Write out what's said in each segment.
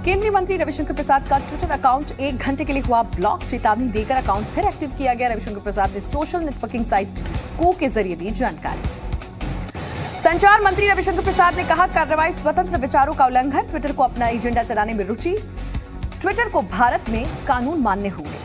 केंद्रीय मंत्री रविशंकर प्रसाद का ट्विटर अकाउंट 1 घंटे के लिए हुआ ब्लॉक। चेतावनी देकर अकाउंट फिर एक्टिव किया गया। रविशंकर प्रसाद ने सोशल नेटवर्किंग साइट को के जरिए दी जानकारी। संचार मंत्री रविशंकर प्रसाद ने कहा, कार्रवाई स्वतंत्र विचारों का उल्लंघन, ट्विटर को अपना एजेंडा चलाने में रुचि, ट्विटर को भारत में कानून मानने होंगे।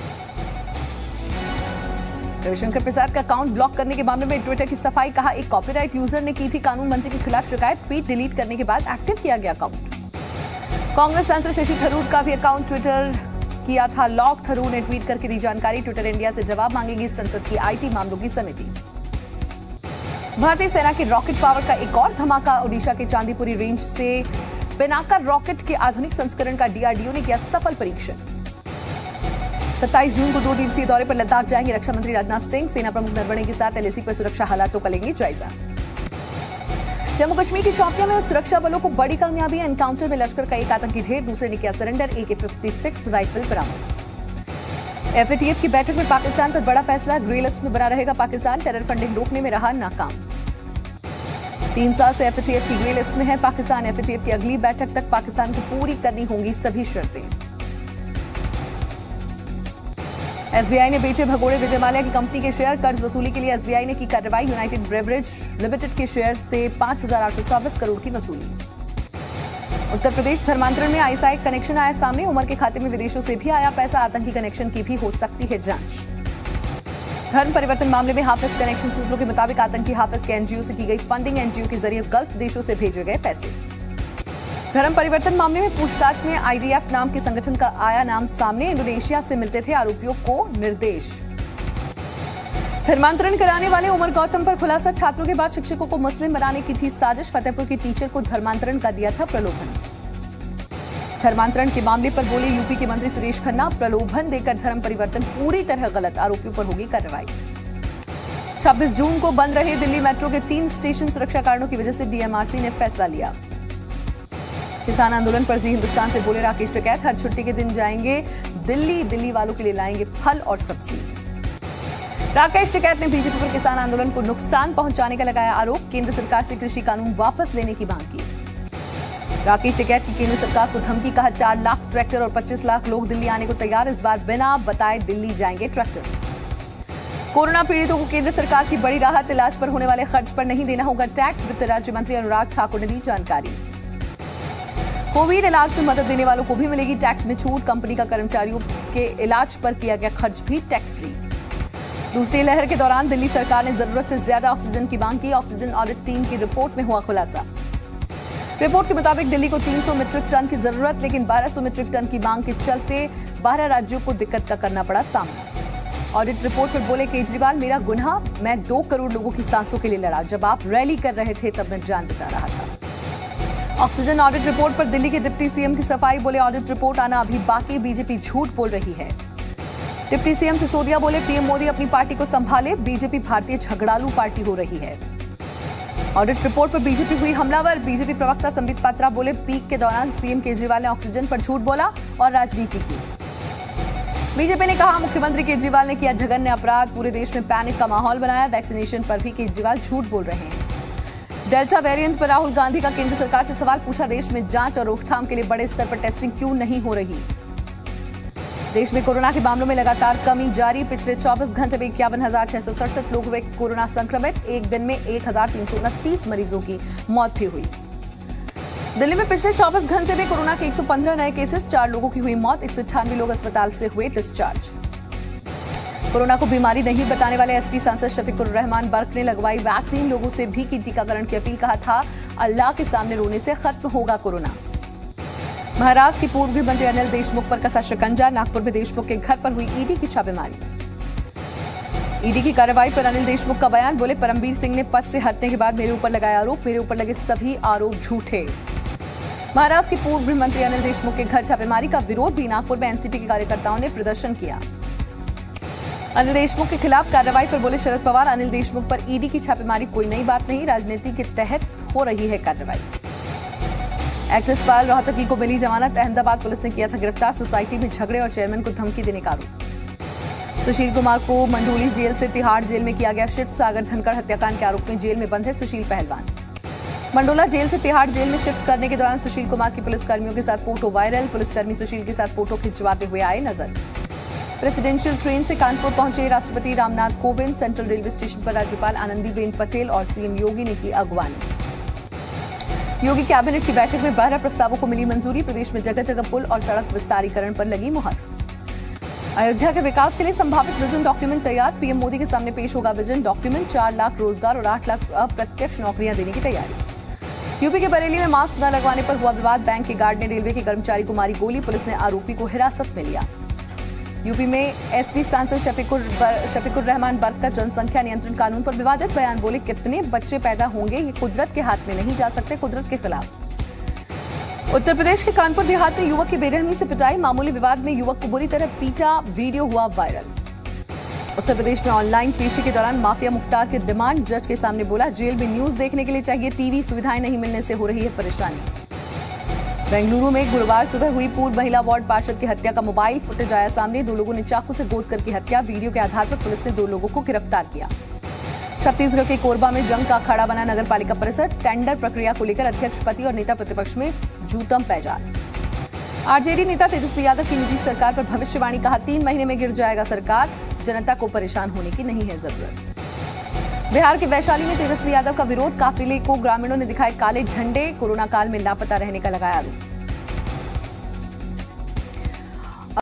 रविशंकर प्रसाद का अकाउंट ब्लॉक करने के मामले में ट्विटर की सफाई। कहा, एक कॉपीराइट यूजर ने की थी कानून मंत्री के खिलाफ शिकायत, ट्वीट डिलीट करने के बाद एक्टिव किया गया अकाउंट। कांग्रेस सांसद शशि थरूर का भी अकाउंट ट्विटर किया था लॉक। थरूर ने ट्वीट करके दी जानकारी, ट्विटर इंडिया से जवाब मांगेगी संसद की आईटी मामलों की समिति। भारतीय सेना की रॉकेट पावर का एक और धमाका। ओडिशा के चांदीपुरी रेंज से पिनाका रॉकेट के आधुनिक संस्करण का डीआरडीओ ने किया सफल परीक्षण। 27 जून को 2 दिवसीय दौरे पर लद्दाख जाएंगे रक्षा मंत्री राजनाथ सिंह। सेना प्रमुख नरवणे के साथ एलएसी पर सुरक्षा हालातों का लेंगे जायजा। जम्मू कश्मीर की शौपियां में सुरक्षा बलों को बड़ी कामयाबी। एनकाउंटर में लश्कर का एक आतंकी ढेर, दूसरे ने किया सरेंडर। AK-56 राइफल बरामद। एफएटीएफ की बैठक में पाकिस्तान पर बड़ा फैसला, ग्रे लिस्ट में बना रहेगा पाकिस्तान। टेरर फंडिंग रोकने में रहा नाकाम। 3 साल से एफएटीएफ की ग्रे लिस्ट में है पाकिस्तान। एफएटीएफ की अगली बैठक तक पाकिस्तान को पूरी करनी होंगी सभी शर्तें। एसबीआई ने बेचे भगोड़े विजय माल्या की कंपनी के शेयर। कर्ज वसूली के लिए एसबीआई ने की कार्रवाई। यूनाइटेड ब्रेवरेज लिमिटेड के शेयर से 5,824 करोड़ की वसूली। उत्तर प्रदेश धर्मांतरण में आईएसआई कनेक्शन आया सामने। उमर के खाते में विदेशों से भी आया पैसा। आतंकी कनेक्शन की भी हो सकती है जांच। धर्म परिवर्तन मामले में हाफिज कनेक्शन। सूत्रों के मुताबिक आतंकी हाफिज के एनजीओ से की गई फंडिंग। एनजीओ के जरिए गल्फ देशों से भेजे गए पैसे। धर्म परिवर्तन मामले में पूछताछ में आईडीएफ नाम के संगठन का आया नाम सामने। इंडोनेशिया से मिलते थे आरोपियों को निर्देश। धर्मांतरण कराने वाले उमर गौतम पर खुलासा। छात्रों के बाद शिक्षकों को मुस्लिम बनाने की थी साजिश। फतेहपुर की टीचर को धर्मांतरण का दिया था प्रलोभन। धर्मांतरण के मामले पर बोले यूपी के मंत्री सुरेश खन्ना, प्रलोभन देकर धर्म परिवर्तन पूरी तरह गलत। आरोपियों पर होगी कार्रवाई। 26 जून को बंद रहे दिल्ली मेट्रो के 3 स्टेशन। सुरक्षा कारणों की वजह से डीएमआरसी ने फैसला लिया। किसान आंदोलन पर जी हिंदुस्तान से बोले राकेश टिकैत, हर छुट्टी के दिन जाएंगे दिल्ली, दिल्ली वालों के लिए लाएंगे फल और सब्जी। राकेश टिकैत ने बीजेपी पर किसान आंदोलन को नुकसान पहुंचाने का लगाया आरोप। केंद्र सरकार से कृषि कानून वापस लेने की मांग की। राकेश टिकैत की केंद्र सरकार को धमकी। कहा, 4 लाख ट्रैक्टर और 25 लाख लोग दिल्ली आने को तैयार। इस बार बिना बताए दिल्ली जाएंगे ट्रैक्टर। कोरोना पीड़ितों को केंद्र सरकार की बड़ी राहत। इलाज पर होने वाले खर्च पर नहीं देना होगा टैक्स। वित्त राज्य मंत्री अनुराग ठाकुर ने दी जानकारी। कोविड इलाज में मदद देने वालों को भी मिलेगी टैक्स में छूट। कंपनी का कर्मचारियों के इलाज पर किया गया खर्च भी टैक्स फ्री। दूसरी लहर के दौरान दिल्ली सरकार ने जरूरत से ज्यादा ऑक्सीजन की मांग की। ऑक्सीजन ऑडिट टीम की रिपोर्ट में हुआ खुलासा। रिपोर्ट के मुताबिक दिल्ली को 300 मीट्रिक टन की जरूरत, लेकिन 1200 मीट्रिक टन की मांग के चलते 12 राज्यों को दिक्कत का करना पड़ा सामना। ऑडिट रिपोर्ट में बोले केजरीवाल, मेरा गुनाह, मैं 2 करोड़ लोगों की सांसों के लिए लड़ा। जब आप रैली कर रहे थे तब मैं जान बचा रहा था। ऑक्सीजन ऑडिट रिपोर्ट पर दिल्ली के डिप्टी सीएम की सफाई। बोले ऑडिट रिपोर्ट आना अभी बाकी, बीजेपी झूठ बोल रही है। डिप्टी सीएम सिसोदिया बोले पीएम मोदी अपनी पार्टी को संभाले, बीजेपी भारतीय झगड़ालू पार्टी हो रही है। ऑडिट रिपोर्ट पर बीजेपी हुई हमलावर। बीजेपी प्रवक्ता संबित पात्रा बोले पीक के दौरान सीएम केजरीवाल ने ऑक्सीजन पर झूठ बोला और राजनीति की। बीजेपी ने कहा मुख्यमंत्री केजरीवाल ने किया जघन्य अपराध, पूरे देश में पैनिक का माहौल बनाया। वैक्सीनेशन पर भी केजरीवाल झूठ बोल रहे हैं। डेल्टा वेरिएंट पर राहुल गांधी का केंद्र सरकार से सवाल पूछा, देश में जांच और रोकथाम के लिए बड़े स्तर पर टेस्टिंग क्यों नहीं हो रही। देश में कोरोना के मामलों में लगातार कमी जारी। पिछले 24 घंटे में 51,667 लोग हुए कोरोना संक्रमित। एक दिन में 1,329 मरीजों की मौत भी हुई। दिल्ली में पिछले 24 घंटे में कोरोना के 115 नए केसेस, 4 लोगों की हुई मौत। 198 लोग अस्पताल से हुए डिस्चार्ज। कोरोना को बीमारी नहीं बताने वाले एसपी सांसद शफीकुर रहमान बर्क ने लगवाई वैक्सीन। लोगों से भी की टीकाकरण की अपील। कहा था अल्लाह के सामने रोने से खत्म होगा कोरोना। महाराष्ट्र के पूर्व गृह मंत्री अनिल देशमुख पर कसा शिकंजा। नागपुर में देशमुख के घर पर हुई ईडी की छापेमारी। ईडी की कार्रवाई पर अनिल देशमुख का बयान। बोले परमवीर सिंह ने पद से हटने के बाद मेरे ऊपर लगाया आरोप, मेरे ऊपर लगे सभी आरोप झूठे। महाराष्ट्र के पूर्व गृह मंत्री अनिल देशमुख के घर छापेमारी का विरोध भी। नागपुर में एनसीपी के कार्यकर्ताओं ने प्रदर्शन किया। अनिल देशमुख के खिलाफ कार्रवाई पर बोले शरद पवार, अनिल देशमुख पर ईडी की छापेमारी कोई नई बात नहीं, राजनीति के तहत हो रही है कार्रवाई। एक्ट्रेस पायल रोहतगी को मिली जमानत। अहमदाबाद पुलिस ने किया था गिरफ्तार। सोसाइटी में झगड़े और चेयरमैन को धमकी देने का आरोप। सुशील कुमार को मंडोली जेल से तिहाड़ जेल में किया गया शिफ्ट। सागर धनखड़ हत्याकांड के आरोप में जेल में बंद है सुशील पहलवान। मंडोला जेल से तिहाड़ जेल में शिफ्ट करने के दौरान सुशील कुमार की पुलिसकर्मियों के साथ फोटो वायरल। पुलिसकर्मी सुशील के साथ फोटो खिंचवाते हुए आए नजर। प्रेसिडेंशियल ट्रेन से कानपुर पहुंचे राष्ट्रपति Ramnath Kovind. Central railway station पर राज्यपाल आनंदीबेन पटेल और सीएम योगी ने की अगवानी। योगी कैबिनेट की बैठक में 12 प्रस्तावों को मिली मंजूरी। प्रदेश में जगह जगह पुल और सड़क विस्तारीकरण पर लगी मुहर। अयोध्या के विकास के लिए संभावित विजन डॉक्यूमेंट तैयार। पीएम मोदी के सामने पेश होगा विजन डॉक्यूमेंट। 4 लाख रोजगार और 8 लाख अप्रत्यक्ष नौकरियां देने की तैयारी। यूपी के बरेली में मास्क न लगवाने पर हुआ विवाद। बैंक के गार्ड ने रेलवे के कर्मचारी को मारी गोली। पुलिस ने आरोपी को हिरासत में लिया। यूपी में एसपी सांसद शफीकुर रहमान बर्क का जनसंख्या नियंत्रण कानून पर विवादित बयान। बोले कितने बच्चे पैदा होंगे ये कुदरत के हाथ में नहीं जा सकते, कुदरत के खिलाफ। उत्तर प्रदेश के कानपुर देहात में युवक की बेरहमी से पिटाई। मामूली विवाद में युवक को बुरी तरह पीटा, वीडियो हुआ वायरल। उत्तर प्रदेश में ऑनलाइन पेशी के दौरान माफिया मुख्तार की डिमांड। जज के सामने बोला जेल में न्यूज देखने के लिए चाहिए टीवी, सुविधाएं नहीं मिलने से हो रही है परेशानी। बेंगलुरु में गुरुवार सुबह हुई पूर्व महिला वार्ड पार्षद की हत्या का मोबाइल फुटेज आया सामने। 2 लोगों ने चाकू से गोद कर की हत्या। वीडियो के आधार पर पुलिस ने 2 लोगों को गिरफ्तार किया। छत्तीसगढ़ के कोरबा में जंग का अखाड़ा बना नगर पालिका परिसर। टेंडर प्रक्रिया को लेकर अध्यक्ष पति और नेता प्रतिपक्ष में जूतम पैजान। आरजेडी नेता तेजस्वी यादव की नीतीश सरकार पर भविष्यवाणी। कहा 3 महीने में गिर जाएगा सरकार, जनता को परेशान होने की नहीं है जरूरत। बिहार के वैशाली में तेजस्वी यादव का विरोध। काफिले को ग्रामीणों ने दिखाए काले झंडे। कोरोना काल में लापता रहने का लगाया आरोप।